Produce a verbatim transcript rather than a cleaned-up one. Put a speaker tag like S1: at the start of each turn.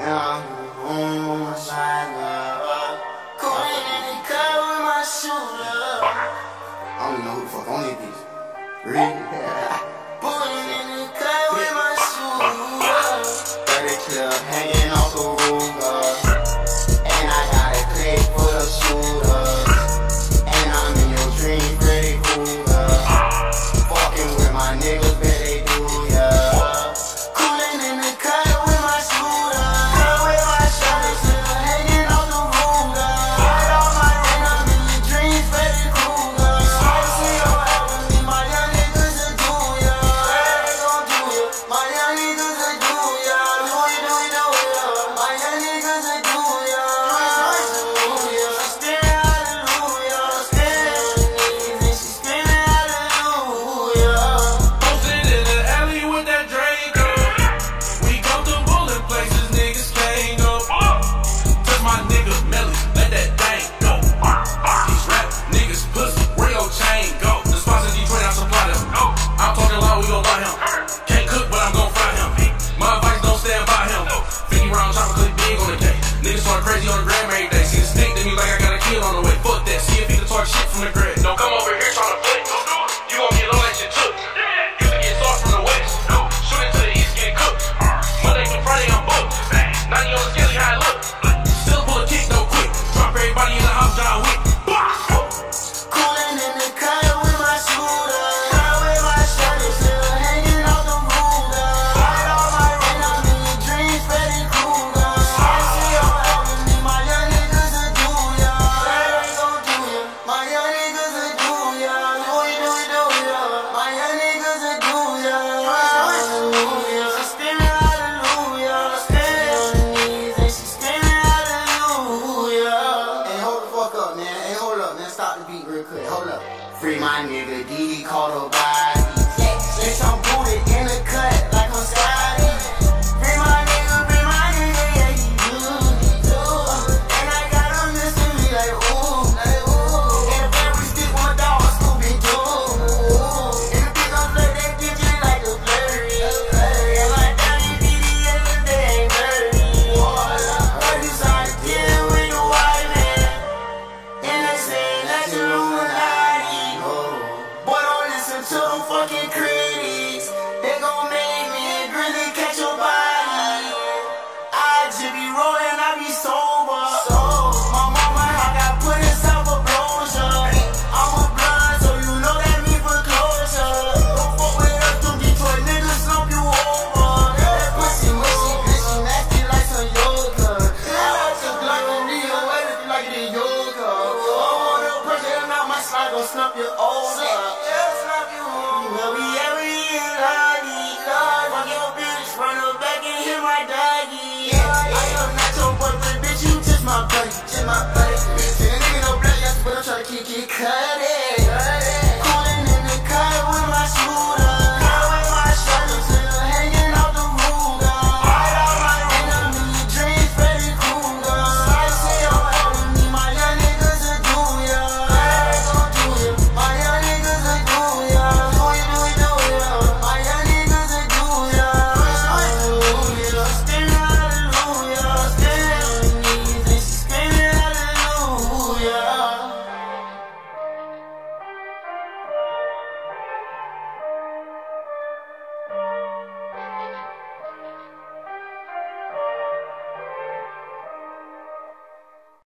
S1: And I'm on my side now. Going in the car with my shooter. I don't even know who the fuck on this bitch. Really? Pulling in the car with my shooter. Freddy club hanging off the roof. And I got a clip full of shooters. And I'm in your dream, Freddy Krueger. Fucking with my niggas, bet they do, yeah. Cooling in the car with my shooter. Car with my shooter, still hanging off the roof. Right on my and I'm in your dreams, Freddy Krueger. I see your album, me, my young niggas will do, yeah. They gon' do, yeah. My young niggas will do, yeah. Do it, do it, do it, yeah. My young niggas will do, yeah. Hallelujah. She screaming hallelujah. Standing on her knees and she screaming hallelujah.
S2: Posted in the alley with that Draco. We comfortable in places niggas can't go. Touch my nigga Melly, let that thing go. These rap niggas pussy, where your chain go? The spots in Detroit, I supply them. I'm talking loud, we gon' buy him. Can't cook, but I'm gon' fry him. My advice, don't stand by him. fifty round chopper, click big on the day. Niggas start crazy on the gram every day. See the stick to me like I got a kid on the way. Fuck that, see if he can talk shit from the grid. Don't come over here tryna play. You gon' get all that shit took. You can get sauce from the west. Shoot it to the east, get cooked. Monday through Friday, I'm booked. ninety on the skelly, how I look. Still pull a kick, though, quick. Drop everybody in the house, John Wick.
S1: Cooling in the car with my shooter. Car with my shooter, still hanging off the roof. Right on my and I'm in your dreams, Freddy Krueger. I see your album, me, my young niggas will do, yeah. They gon' do, yeah. My young niggas will do, yeah. Do it, do it, do it, yeah. My young niggas will do, yeah. Hallelujah. She screaming hallelujah. Standing on her knees and she screaming hallelujah. Hey, hold the fuck up, man. Hey, hold up, man. Stop the beat real quick. Hold up. Free my nigga D D caught her body. Bitch, I'm booted in the cut like I'm Scotty. Free my nigga, free my nigga, yeah, he do, he do. And I got him missing me like ooh, like ooh. In the bed we stick with my dog, Scooby-Doo. In the big on play, they get you like the blurry. And my daddy D D and the day ain't dirty. Heard you started dealing with the white man. And they say that you're Illuminati. Boy, don't listen to them fucking critics. They gon' make me and Grizzly catch your body. I just be rolling, I be sober. My mama, I got put inside for closure. I'm a blind, so you know that mean for closure. Don't fuck with us, them Detroit niggas slump you over. That pussy mushy, bitchy, nasty like some yoga. I like to block and leave your way if you like it in yoga. I want to push it out my slide, gon' snap you over. Well, we every year, lottie, lottie. Fuck your bitch, run her back and hit my doggy. I am not your boyfriend, bitch, you just my buddy, just my buddy. See the nigga no blood, yes, but I'm tryna keep it cut it.